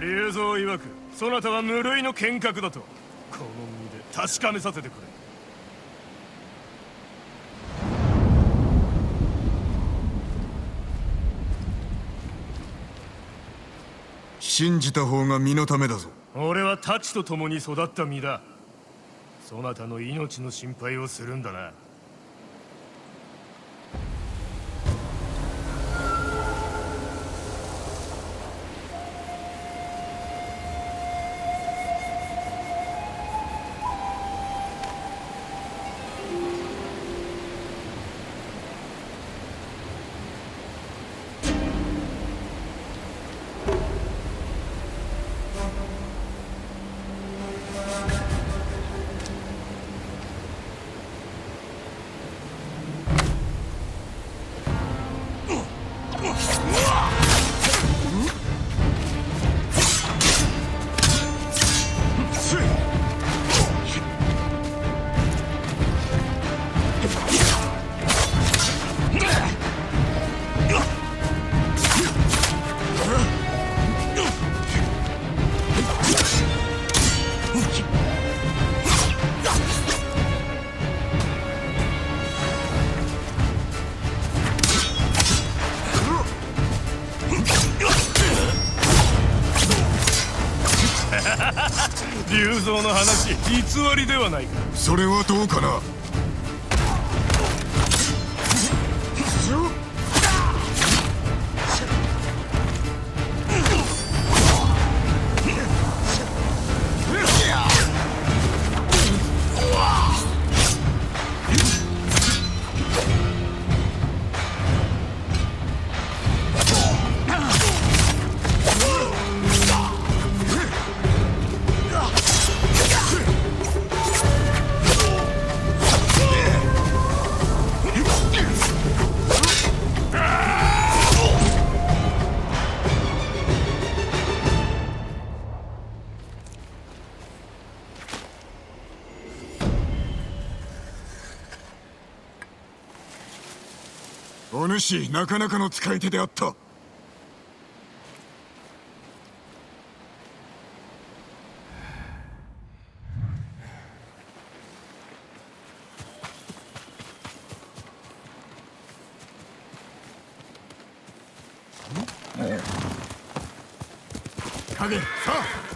竜蔵曰くそなたは無類の剣客だとこの身で確かめさせてくれ。 信じた方が身のためだぞ。 俺は太刀と共に育った身だ。そなたの命の心配をするんだな。竜蔵の話、偽りではないか。 それはどうかな。お主、なかなかの使い手であった。影、さあ。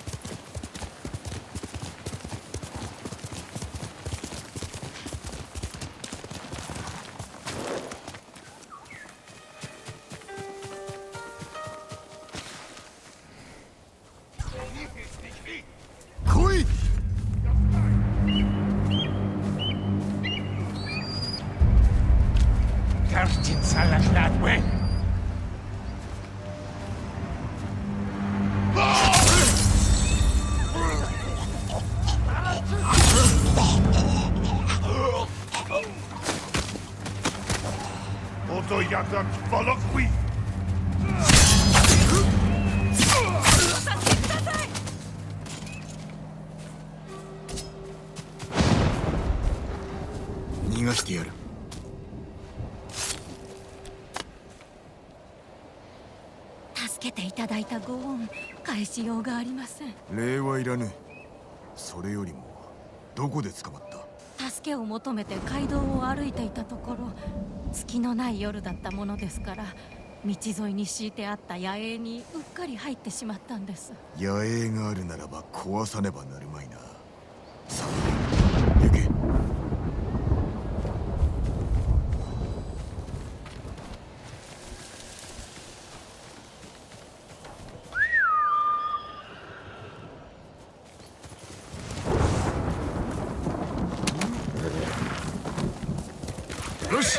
逃がしてやる。 助けていただいたご恩、返しようがありません。 礼はいらぬ。それよりもどこで捕まった？ 助けを求めて街道を歩いていたところ、月のない夜だったものですから、道沿いに敷いてあった野営にうっかり入ってしまったんです。 野営があるならば壊さねばなるまいな。さあ、行け。よし。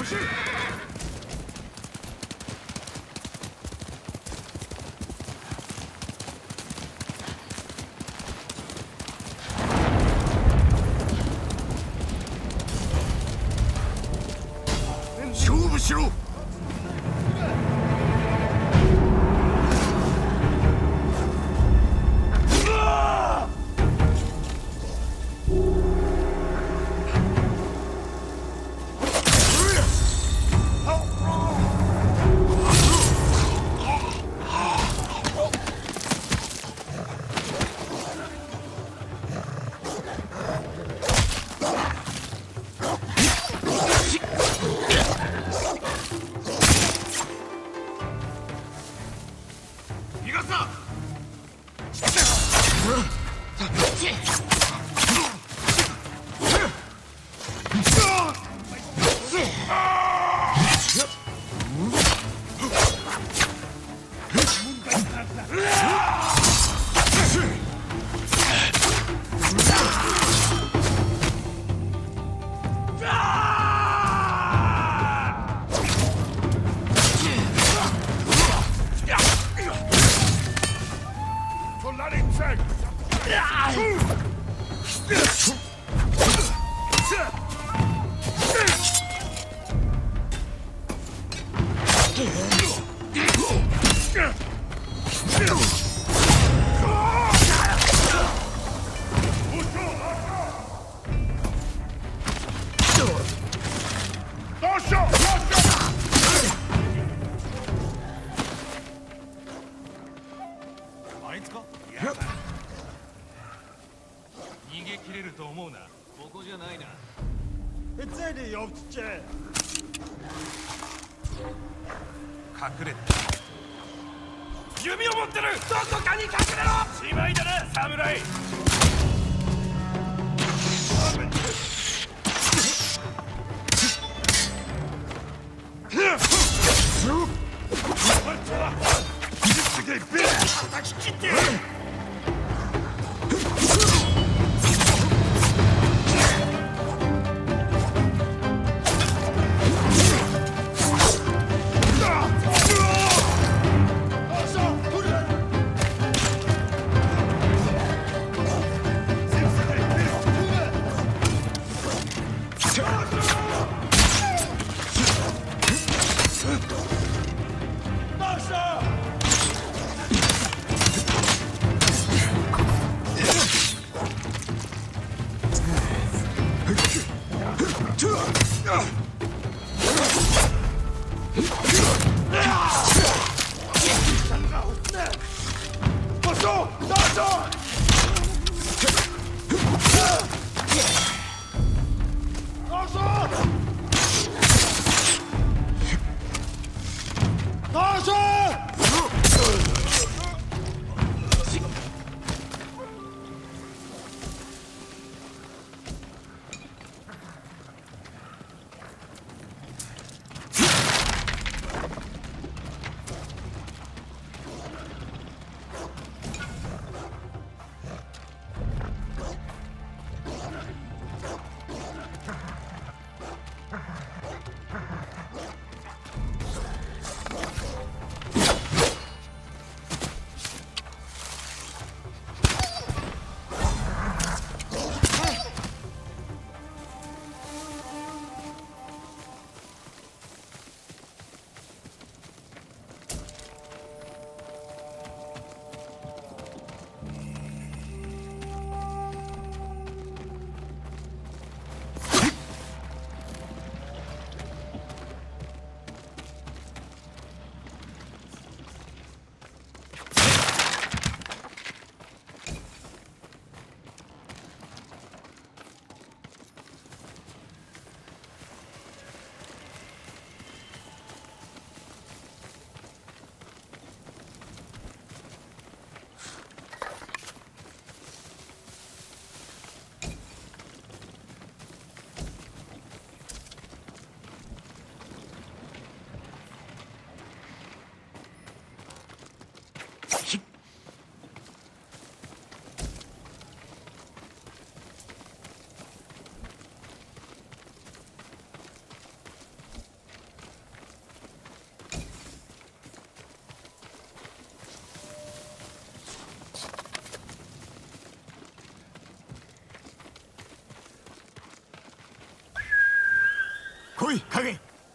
勝負しろ。 あいつか？逃げ切れると思うな。ここじゃないな。隠れて弓を持ってる。どこかに隠れろ。しまいだな、侍。叩き切ってやる。 来い影。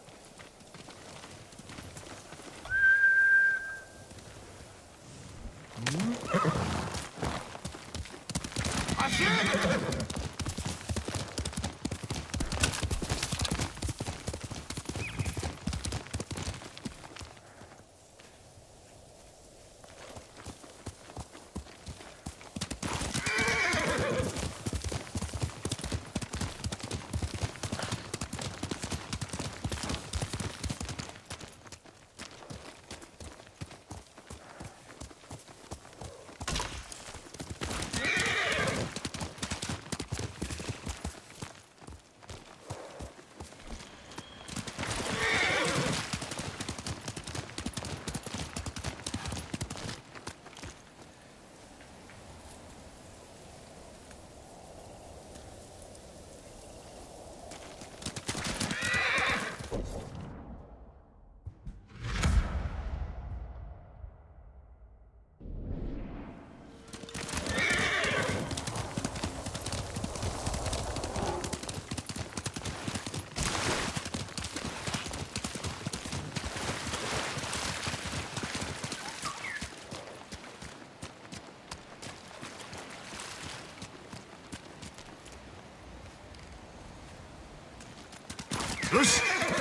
よし。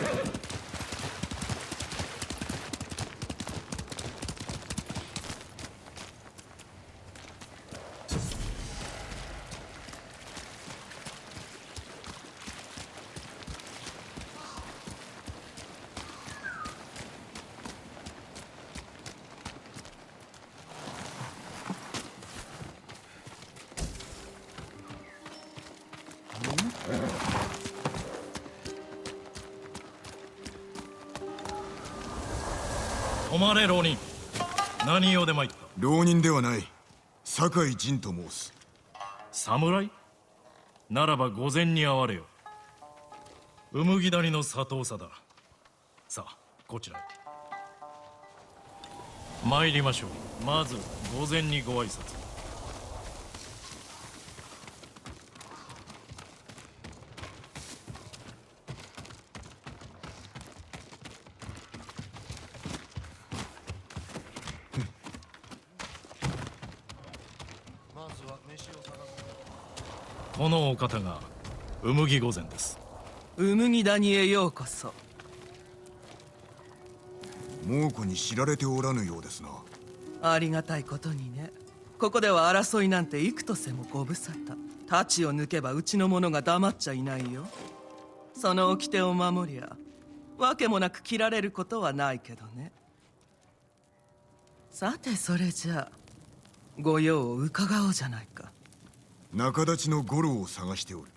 止まれ浪人。何用で参った？ 浪人ではない。酒井仁と申す。 侍？ならば御前に会われよ。麦谷の佐藤佐だ。さあこちらへ参りましょう。まず御前にご挨拶。このお方が麦御前です。 麦谷へようこそ。 猛虎に知られておらぬようですな。 ありがたいことにね。ここでは争いなんて幾とせもご無沙汰。太刀を抜けばうちの者が黙っちゃいないよ。その掟を守りゃわけもなく切られることはないけどね。さてそれじゃあご用を伺おうじゃないか。 仲立ちの五郎を探しておる。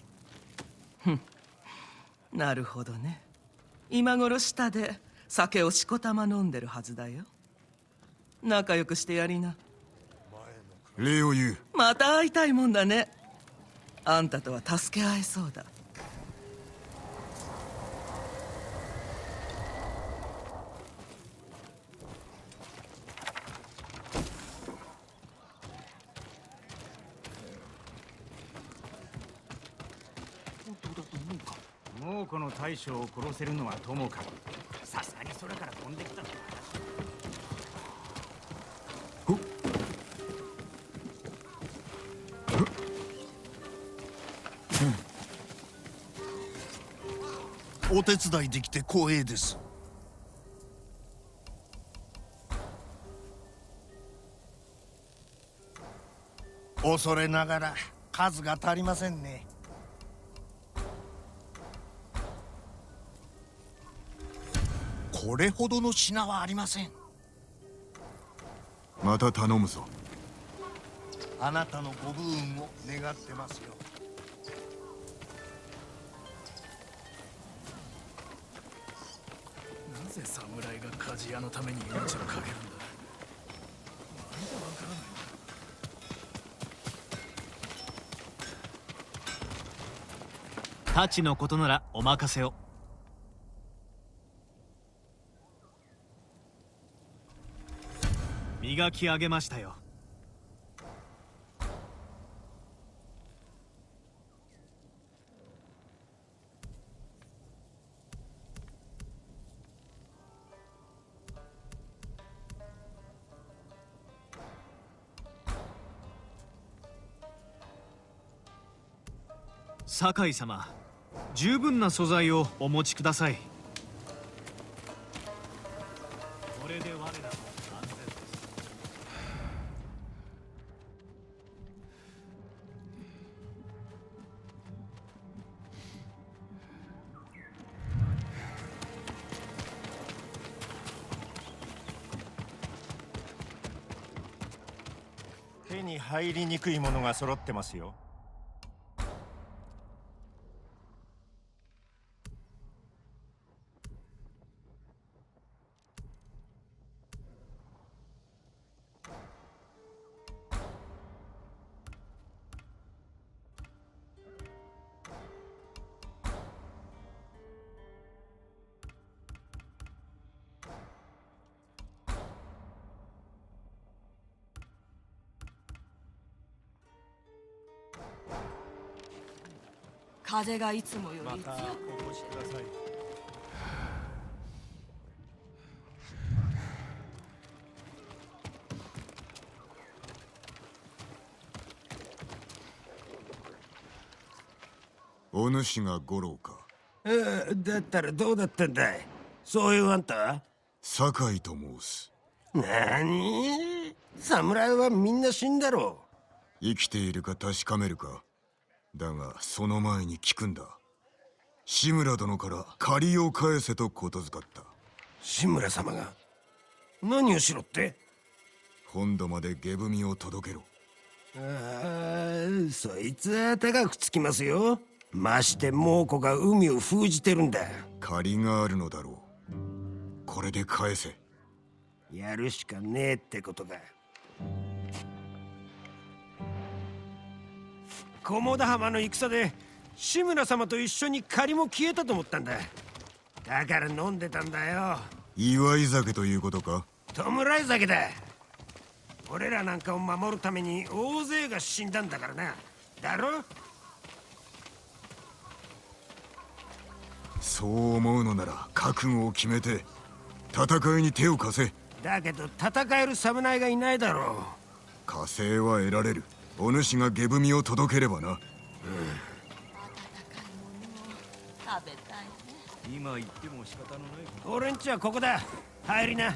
なるほどね。今頃下で酒をしこたま飲んでるはずだよ。仲良くしてやりな。 礼を言う。 また会いたいもんだね。あんたとは助け合えそうだ。 猛虎の大将を殺せるのはともかく、さすがに空から飛んできたのだ。 お手伝いできて光栄です。恐れながら数が足りませんね。これほどの品はありません。 また頼むぞ。 あなたのご武運を願ってますよ。 なぜ侍が鍛冶屋のために命を懸けるんだ。なんでわからないんだ。 太刀のことならお任せを。磨き上げましたよ。 酒井様、十分な素材をお持ちください。これで我らも安全です。 手に入りにくいものが揃ってますよ。 風がいつもよりまたお越しください。 お主が五郎か。 だったらどうだったんだい。そういうあんた酒井と申す。 なに、侍はみんな死んだろ生きているか確かめるか。だがその前に聞くんだ。志村殿から借りを返せとことづかった。 志村様が何をしろって。 本土まで下踏みを届けろ。 そいつは高くつきますよ。まして猛虎が海を封じてるんだ。 借りがあるのだろう。これで返せ。 やるしかねえってことか。菰田浜の戦で志村様と一緒に借りも消えたと思ったんだ。だから飲んでたんだよ。 祝い酒ということか。 弔い酒だ。俺らなんかを守るために大勢が死んだんだからな。だろ。 そう思うのなら覚悟を決めて戦いに手を貸せ。 だけど戦える侍がいないだろう。 加勢は得られる。お主が下踏みを届ければな。 温かいものを食べたいね。 今言っても仕方のない。 俺んちはここだ。入りな。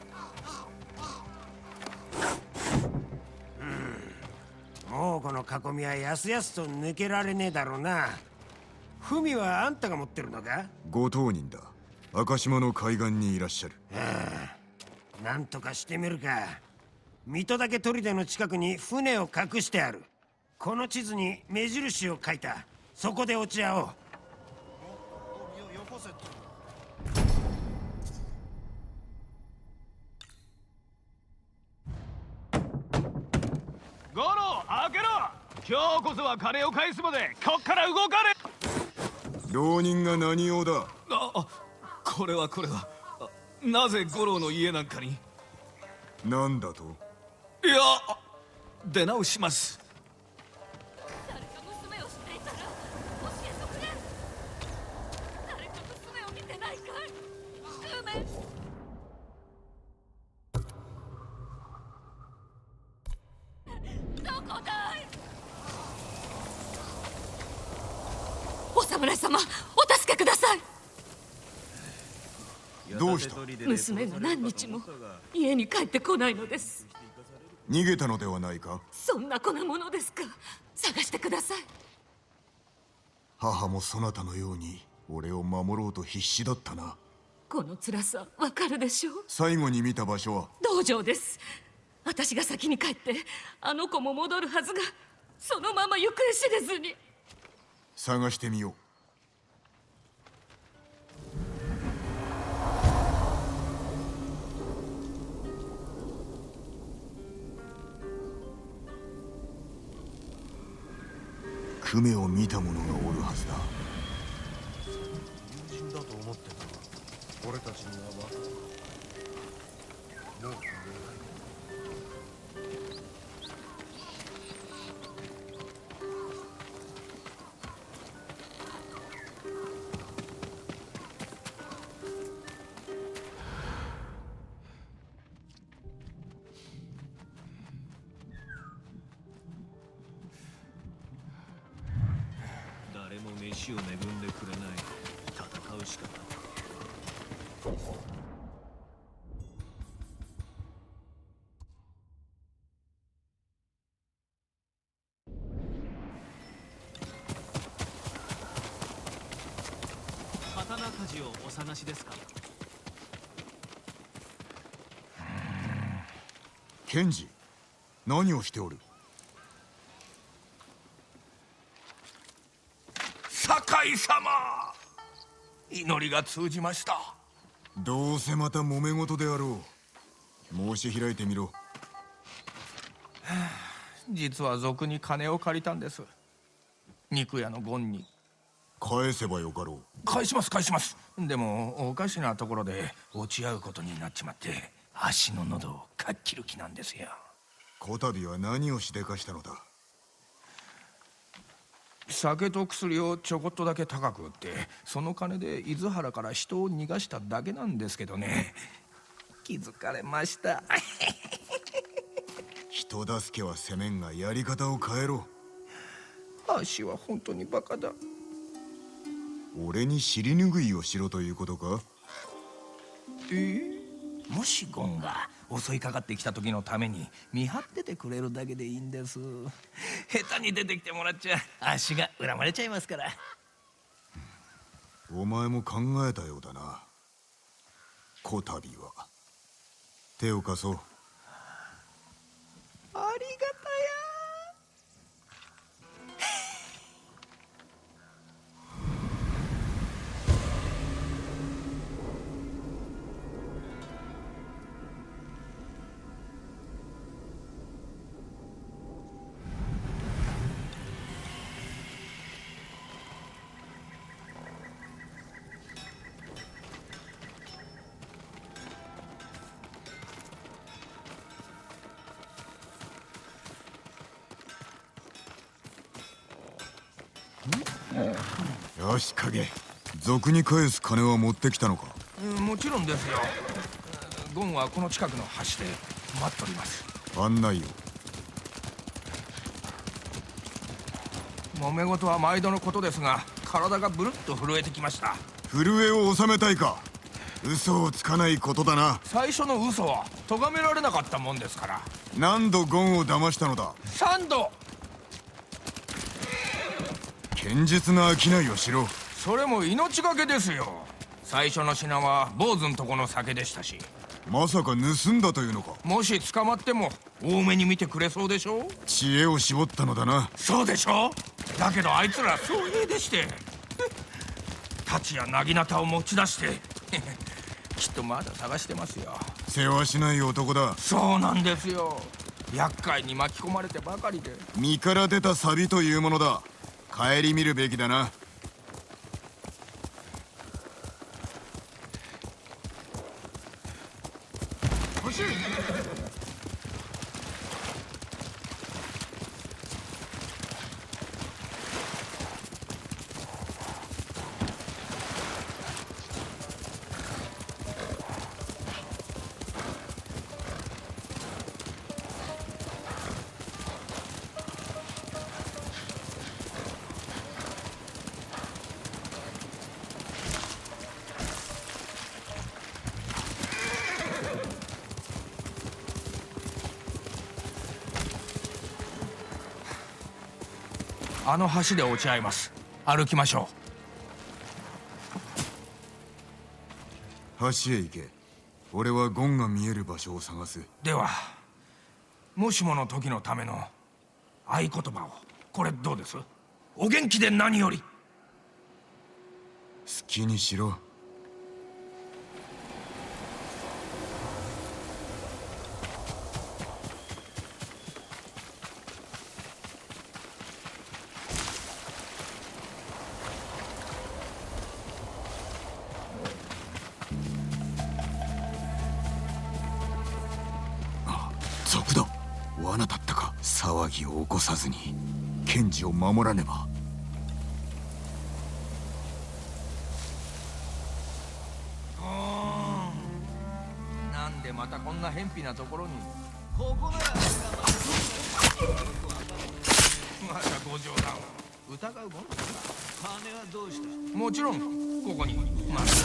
もうこの囲みはやすやすと抜けられねえだろうな。文はあんたが持ってるのか。 ご当人だ。赤島の海岸にいらっしゃる。 なんとかしてみるか。水戸岳砦の近くに船を隠してある。この地図に目印を書いた。そこで落ち合おう。 ゴロ開けろ。今日こそは金を返すまでこっから動かれ。 浪人が何用だ。 これはなぜ五郎の家なんかに。 なんだと。 いや、出直します。 誰か娘を知っていたら教えてくれ。誰か娘を見てないかい。梅どこだい。お侍様、お助けください。 どうした。 娘が何日も家に帰ってこないのです。 逃げたのではないか。 そんな子なものですか。探してください。 母もそなたのように俺を守ろうと必死だったな。 この辛さわかるでしょう。 最後に見た場所は道場です。私が先に帰ってあの子も戻るはずが、そのまま行方知れずに。 探してみよう。久米を見た者がおるはずだ。 友人だと思ってた。俺たちには分かる。もう不明だよ。 誰死を恵んでくれない。戦うしかない。刀鍛冶をお探しですか？ 賢治、何をしておる？ 堺様、祈りが通じました。 どうせまた揉め事であろう。申し開いてみろ。 実は賊に金を借りたんです。肉屋のゴンに。 返せばよかろう。 返します返します。でもおかしなところで落ち合うことになっちまって、足の喉をかっ切る気なんですよ。 こたびは何をしでかしたのだ？ 酒と薬をちょこっとだけ高く売って、その金で伊豆原から人を逃がしただけなんですけどね。気づかれました。 人助けはせめんがやり方を変えろ。 足は本当にバカだ。 俺に尻拭いをしろということか？ もしゴンが襲いかかってきた時のために見張っててくれるだけでいいんです。下手に出てきてもらっちゃ足が恨まれちゃいますから。 お前も考えたようだな。こたびは手を貸そう。 ありがたや。 よし影、賊に返す金は持ってきたのか？ もちろんですよ。ゴンはこの近くの橋で待っております。 案内を。 揉め事は毎度のことですが、体がブルッと震えてきました。 震えを収めたいか？嘘をつかないことだな。 最初の嘘は咎められなかったもんですから。 何度ゴンを騙したのだ ？3度。 堅実な商いをしろ。 それも命がけですよ。最初の品は坊主んとこの酒でしたし。 まさか盗んだというのか？ もし捕まっても多めに見てくれそうでしょ。 知恵を絞ったのだな。 そうでしょ。だけどあいつらそういうでして太刀やなぎなたを持ち出してきっとまだ探してますよ。 世話しない男だ。 そうなんですよ。厄介に巻き込まれてばかりで。 身から出た錆というものだ。顧みるべきだな。 欲しい。あの橋で落ち合います。歩きましょう。橋へ行け。俺はゴンが見える場所を探す。 ではもしもの時のための合言葉を。これどうです？お元気で何より。 好きにしろ。賊だ。罠だったか。騒ぎを起こさずに賢治を守らねば。 なんでまたこんな偏僻なところに。 ここならまたご冗談を。 疑うもんだな。 金はどうした？ もちろんここにまあ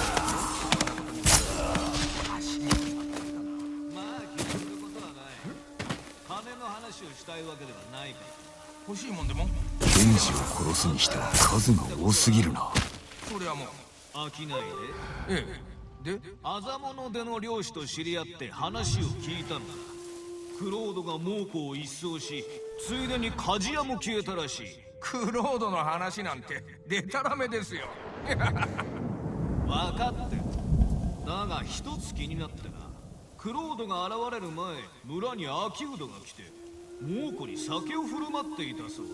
足にまあ気にすることはない。金の話をしたいわけではないから。 欲しいもんでもケンジを殺すにしては数が多すぎるな。 それはもう飽きないええであざものでの漁師と知り合って話を聞いたのだ。クロードが猛虎を一掃し、ついでに鍛冶屋も消えたらしい。 クロードの話なんてデタラメですよ。 分かってる。だが一つ気になってな。クロードが現れる前、村に秋ウドが来て猛虎に酒を振る舞っていたそう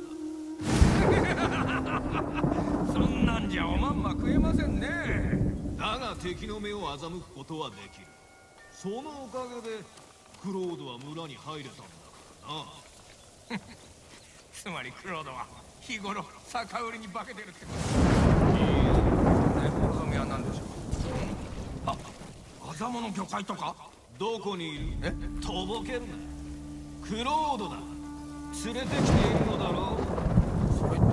だ。そんなんじゃおまんま食えませんね。 だが敵の目を欺くことはできる。そのおかげでクロードは村に入れたんだからな。 つまりクロードは日頃酒売りに化けてるってこと。望みは何でしょう。あ、アザモの魚介とか。 どこにいる？とぼけるな。クロードだ。連れてきているのだろう。 それって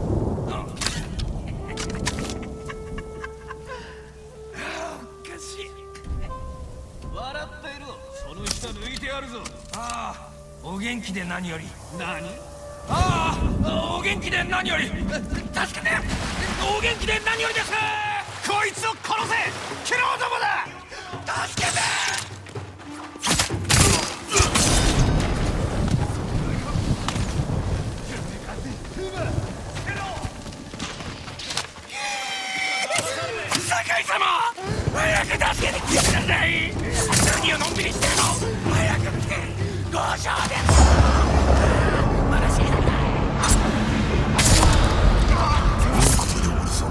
おかしい。 笑っていろ。その下抜いてやるぞ。 ああ、お元気で何より。 何？ ああ、お元気で何より。助けて。お元気で何よりです。 こいつを殺せ。クロードもだ。 助けて。酒井様、早く助けてきてください。何をのんびりしてるの。早く来て。ご承です。まだ死ねない。 ここでおるぞ。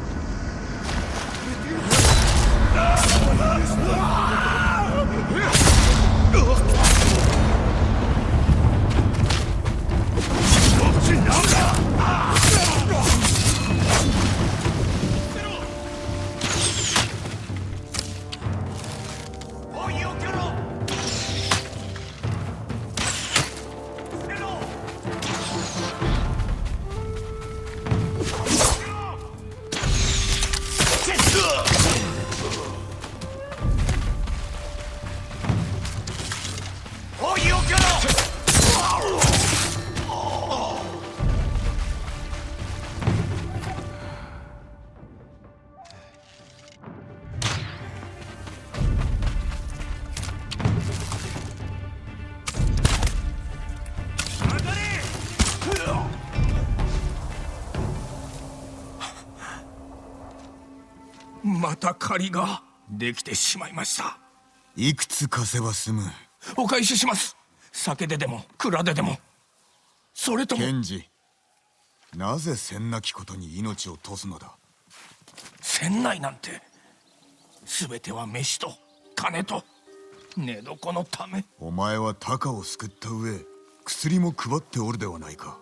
また借りができてしまいました。 いくつ貸せば済む。 お返しします。酒ででも蔵ででも。それともケンジ、なぜせんなきことに命を賭すのだ。 船内なんて全ては飯と金と寝床のため。 お前はタカを救った上、薬も配っておるではないか。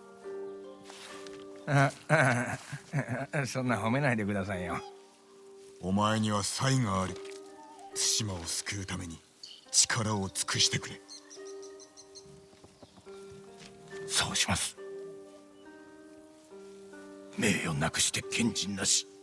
そんな褒めないでくださいよ。 お前には才がある。対馬を救うために力を尽くしてくれ。 そうします。名誉なくして賢人なし。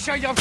Prощай,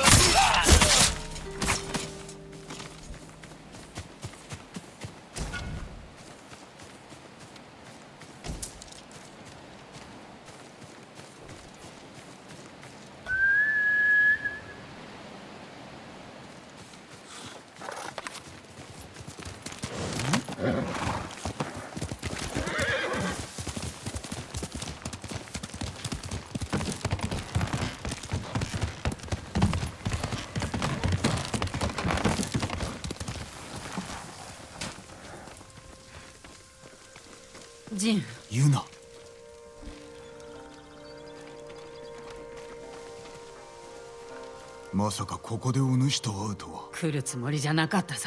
ジン。 ユナ。まさかここでお主と会うとは。 来るつもりじゃなかったさ。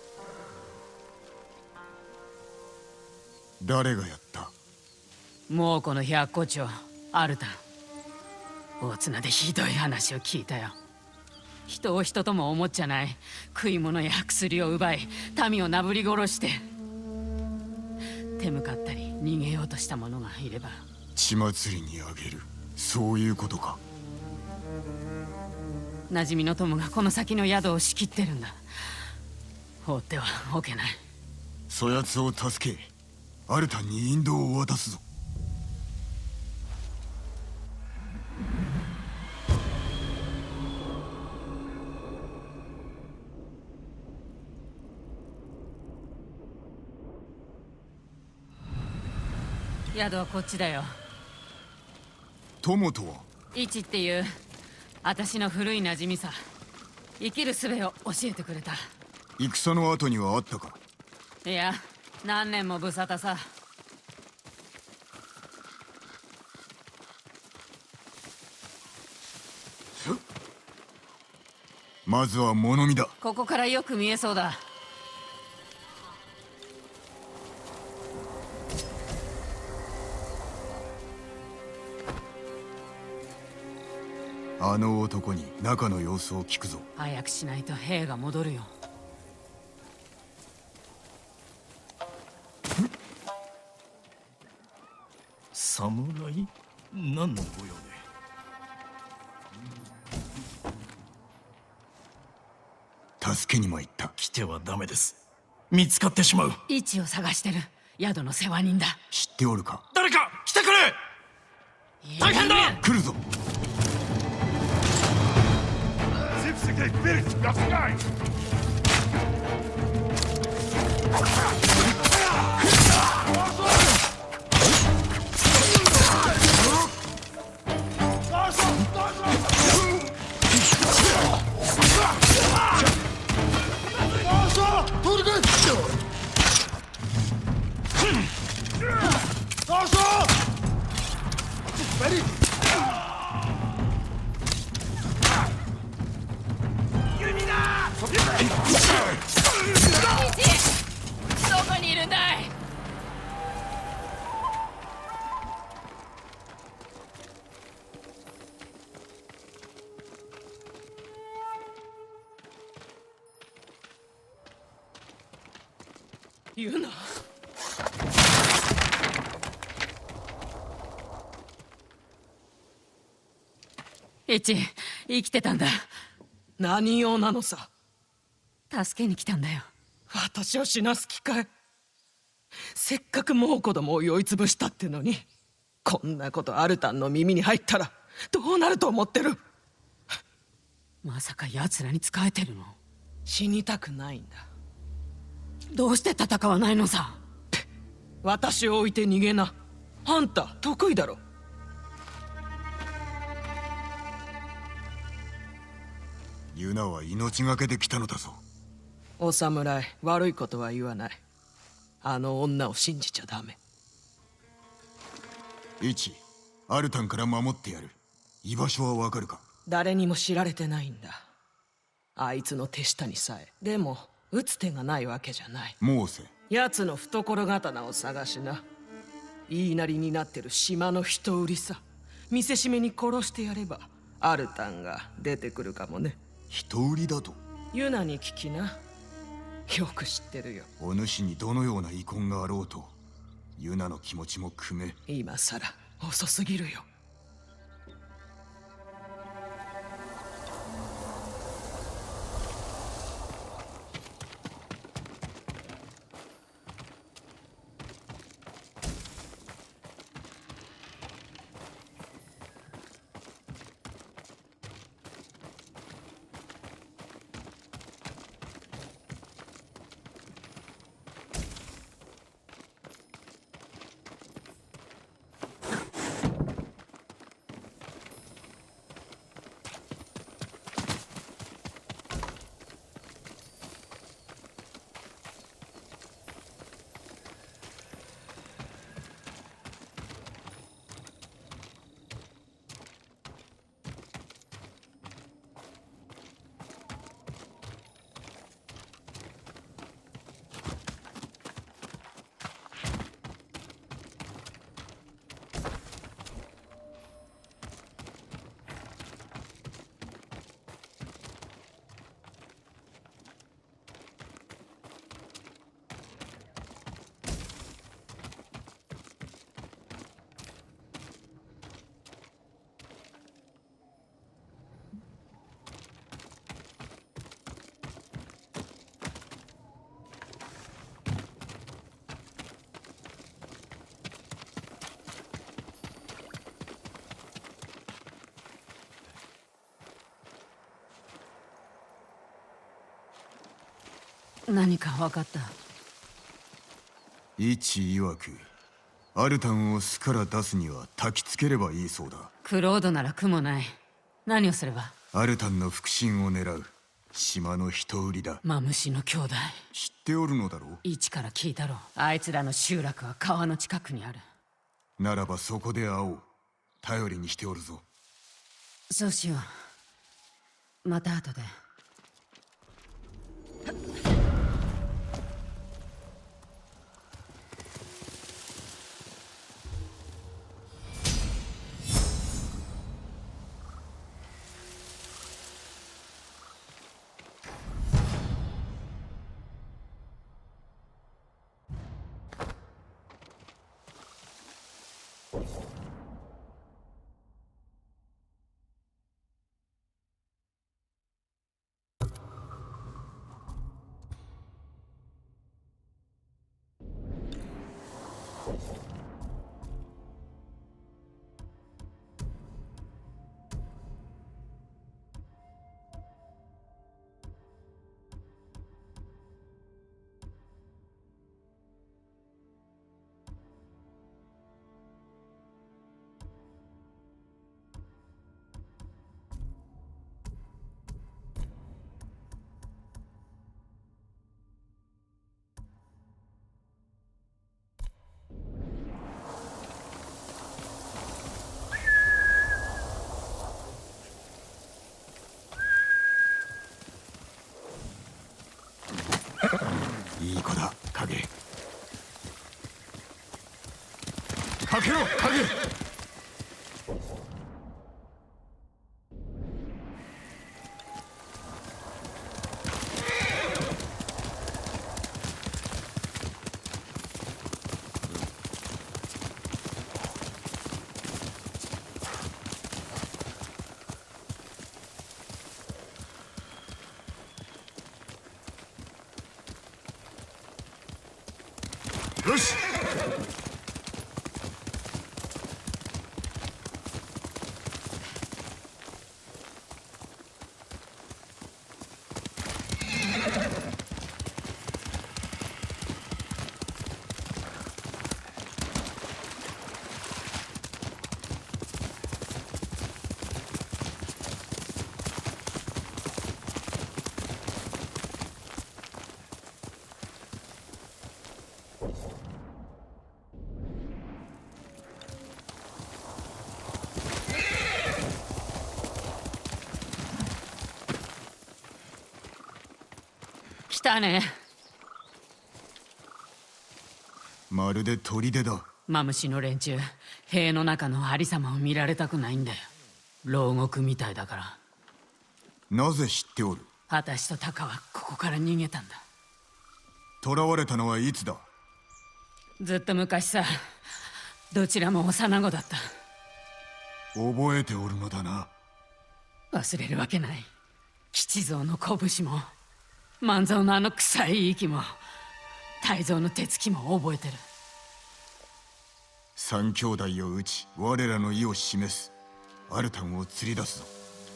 誰がやった？ もうこの百個町アルタン。大綱でひどい話を聞いたよ。人を人とも思っちゃない。食い物や薬を奪い民をなぶり殺して、手向かったり逃げようとした者がいれば血祭りにあげる、そういうことか。 馴染みの友がこの先の宿を仕切ってるんだ。放ってはおけない。 そやつを助け、アルタンに引導を渡すぞ。 宿はこっちだよ。 友とは？ イチっていう私の古い馴染みさ。生きる術を教えてくれた。 戦の後にはあったか？ いや、何年も無沙汰さ。 まずは物見だ。 ここからよく見えそうだ。 あの男に中の様子を聞くぞ。 早くしないと兵が戻るよ。 侍？何の御用で？ 助けに参った。 来てはダメです。見つかってしまう。 イチを探してる宿の世話人だ。 知っておるか？ 誰か来てくれ！大変だ！ 来るぞ。 どこにいるんだい？ ユナ。 イチ、生きてたんだ。 何用なのさ。 助けに来たんだよ。 私を死なす気かい？せっかくもう子供を酔いつぶしたってのに、こんなことアルタンの耳に入ったらどうなると思ってる？ まさか奴らに仕えてるの？ 死にたくないんだ。 どうして戦わないのさ？ 私を置いて逃げな。あんた得意だろ。 ユナは命がけで来たのだぞ。 お侍、悪いことは言わない。あの女を信じちゃダメ。 イチ、アルタンから守ってやる。居場所はわかるか？ 誰にも知られてないんだ。あいつの手下にさえ。でも撃つ手がないわけじゃない。 モーセ。 奴の懐刀を探しな。言いなりになってる島の人売りさ。見せしめに殺してやればアルタンが出てくるかもね。 人売りだと？ ユナに聞きな。よく知ってるよ。 お主にどのような遺恨があろうと、ユナの気持ちも汲め。 今さら遅すぎるよ。 何か分かった？ 一曰くアルタンを巣から出すには焚きつければいいそうだ。 クロードなら苦もない。何をすれば？ アルタンの復讐を狙う島の人売りだ。 マムシの兄弟。 知っておるのだろう。 一から聞いたろう。あいつらの集落は川の近くにある。 ならばそこで会おう。頼りにしておるぞ。 そうしよう。また後で。 いい子だ、影。 かけろ、影。よし。 来たね。 まるで砦だ。 マムシの連中、塀の中のありさまを見られたくないんだよ。牢獄みたいだから。 なぜ知っておる？ 私とタカはここから逃げたんだ。 囚われたのはいつだ？ ずっと昔さ。どちらも幼子だった。 覚えておるのだな。 忘れるわけない。吉蔵の拳も万蔵のあの臭い息も泰造の手つきも覚えてる。 三兄弟を討ち我らの意を示す。アルタンを釣り出すぞ。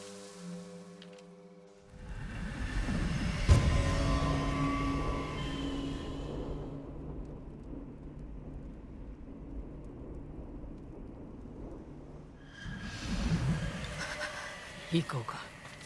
行こうか。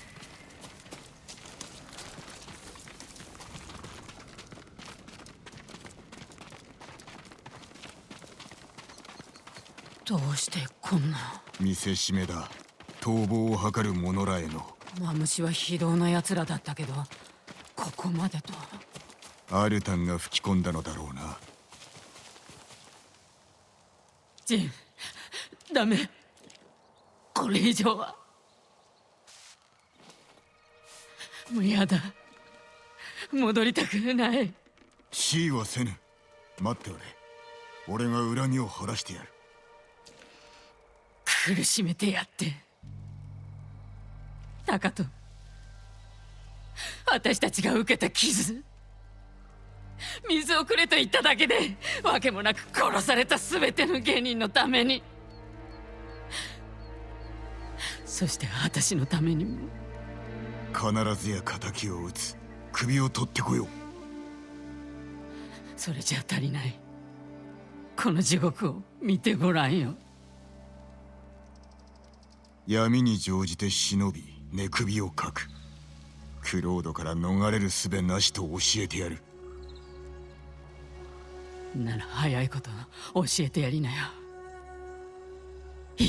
どうしてこんな。 見せしめだ。逃亡を図る者らへの。 マムシは非道な奴らだったけど、ここまでとは。 アルタンが吹き込んだのだろうな。 ジン、ダメ。これ以上は。もうやだ。戻りたくない。 死はせぬ。待っておれ。俺が恨みを晴らしてやる。 苦しめてやってタカと私たちが受けた傷、水をくれと言っただけで訳もなく殺された全ての芸人のために、そして私のためにも。 必ずや仇を討つ。首を取ってこよう。 それじゃ足りない。この地獄を見てごらんよ。 闇に乗じて忍び寝首をかく。クロードから逃れる術なしと教えてやる。 なら早いこと教えてやりなよ。言って。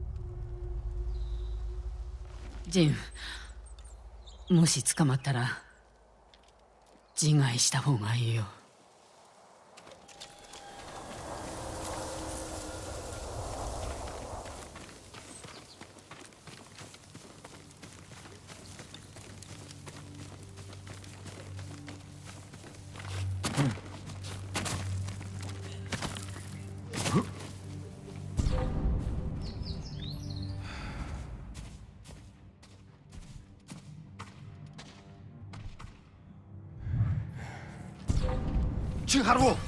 ジン、もし捕まったら自害した方がいいよ。 チハルを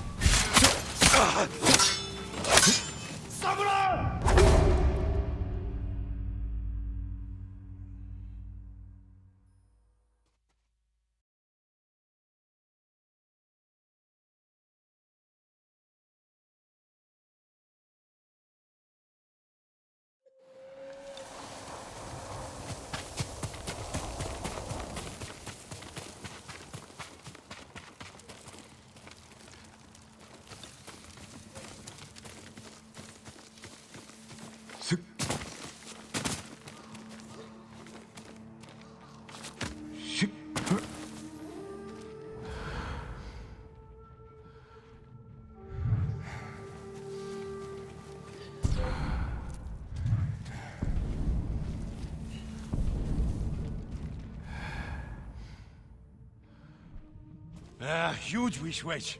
侍！huge wish wedge.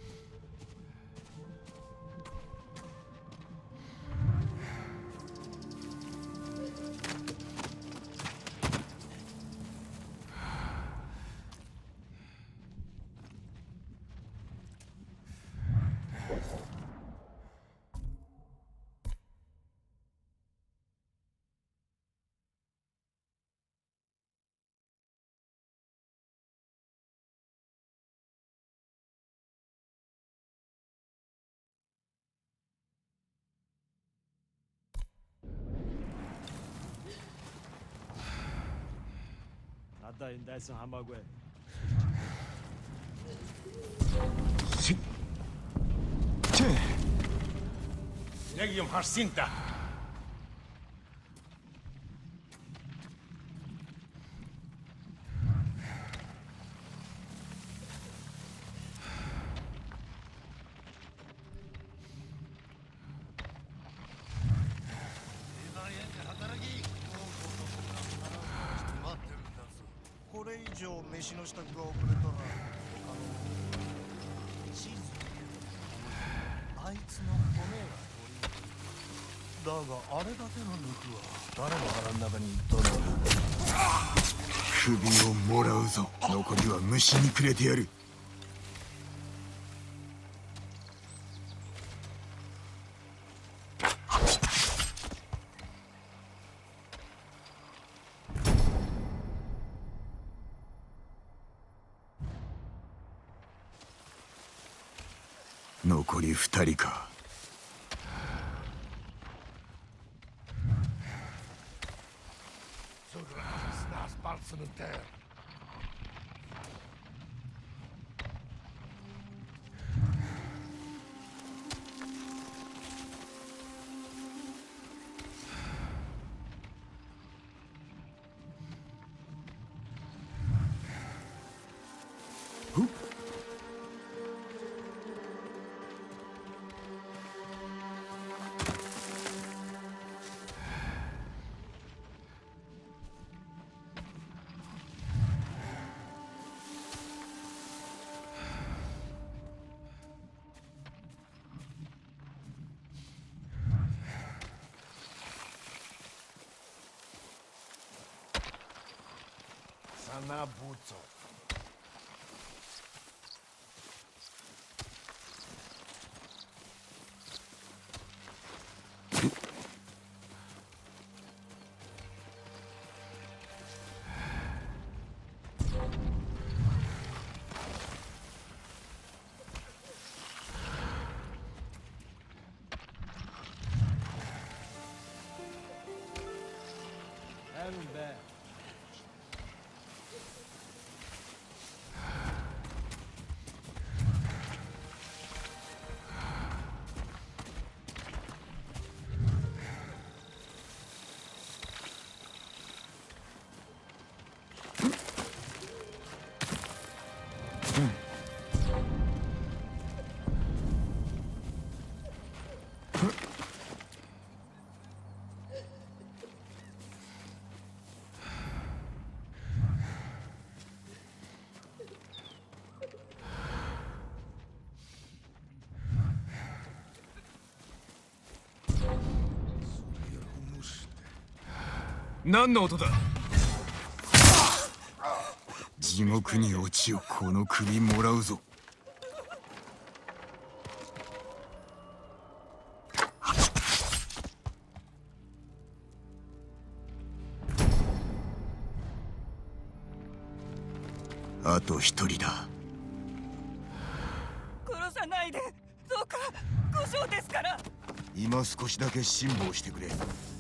Da in Dyson Hamburg. Legium Harsinta. 首をもらうぞ。残りは虫にくれてやる。残り2人か。 Nabuzo. 何の音だ。 地獄に落ちよ、この首もらうぞ。あと一人だ。 殺さないで、どうか故障ですから。 今少しだけ辛抱してくれ。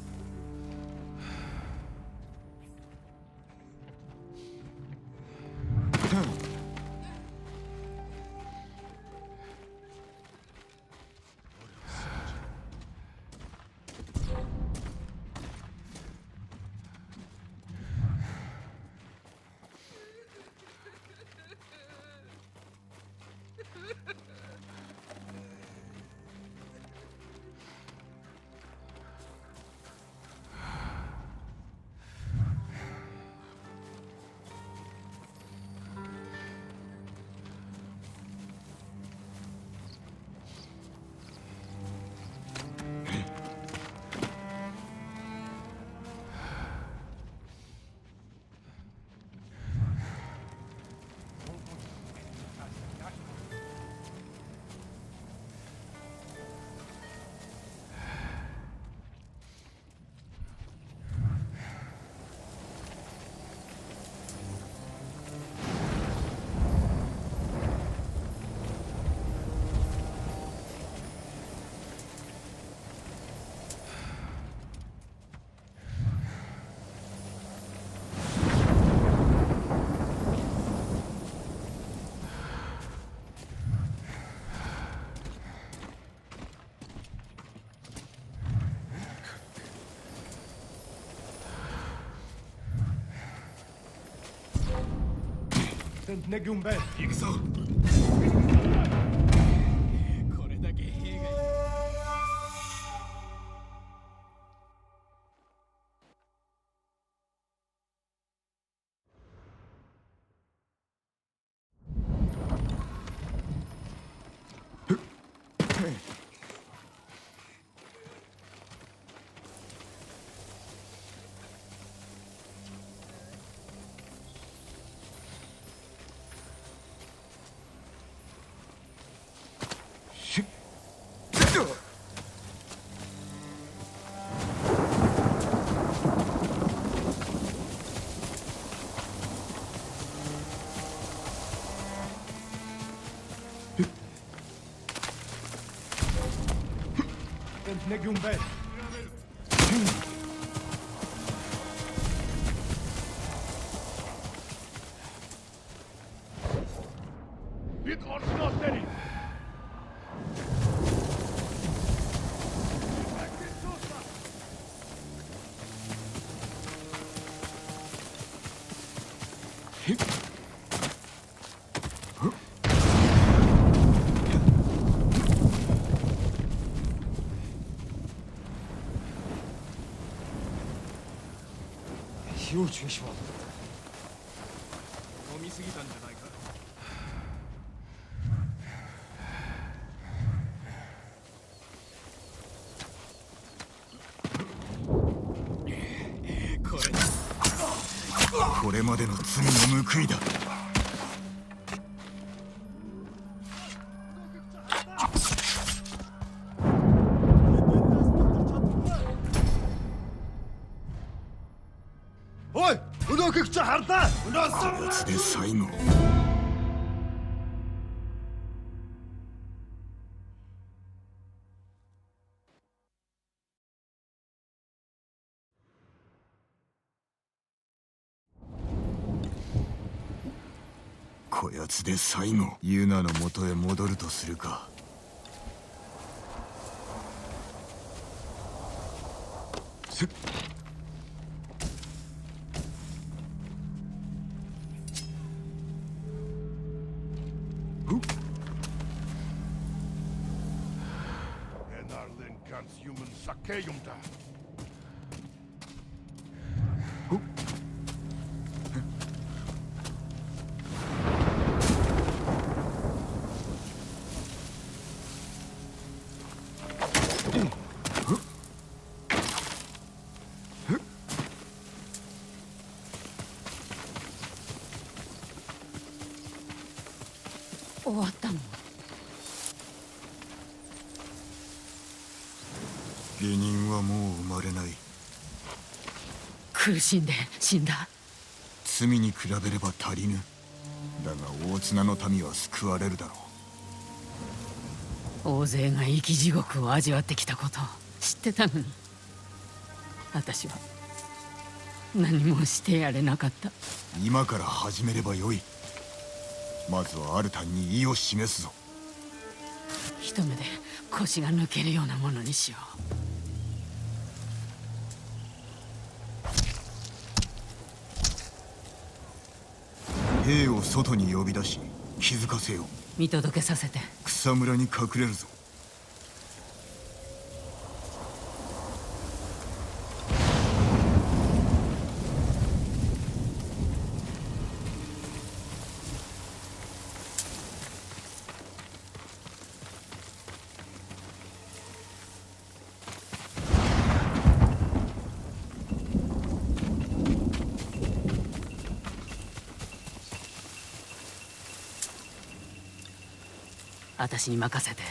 行くぞ。これだけ兵がいる。 火を中止は飲みすぎたんじゃないか。 これまでの罪の報いだ。 おい、うどんくちゃはるた。 こいつで最後。こやつで最後、ユナの元へ戻るとするか。せっ終わったの？ 下人はもう生まれない。 苦しんで死んだ。 罪に比べれば足りぬ。だが大綱の民は救われるだろう。 大勢が生き地獄を味わってきたことを知ってたのに、私は何もしてやれなかった。 今から始めればよい。まずはアルタンに意を示すぞ。 一目で腰が抜けるようなものにしよう。兵を外に呼び出し気づかせよう。 見届けさせて。 草むらに隠れるぞ。 私に任せて。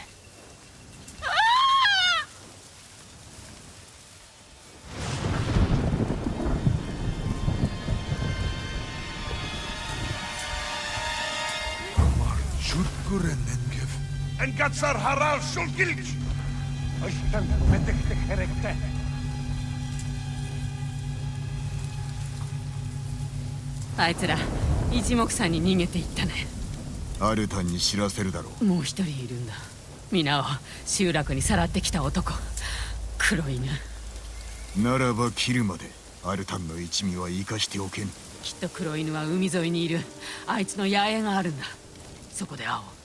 あいつら一目散に逃げていったね。 アルタンに知らせるだろう。 もう一人いるんだ。皆を集落にさらってきた男、黒犬。 ならば切るまでアルタンの一味は生かしておけん。 きっと黒犬は海沿いにいる。あいつの野営があるんだ。そこで会おう。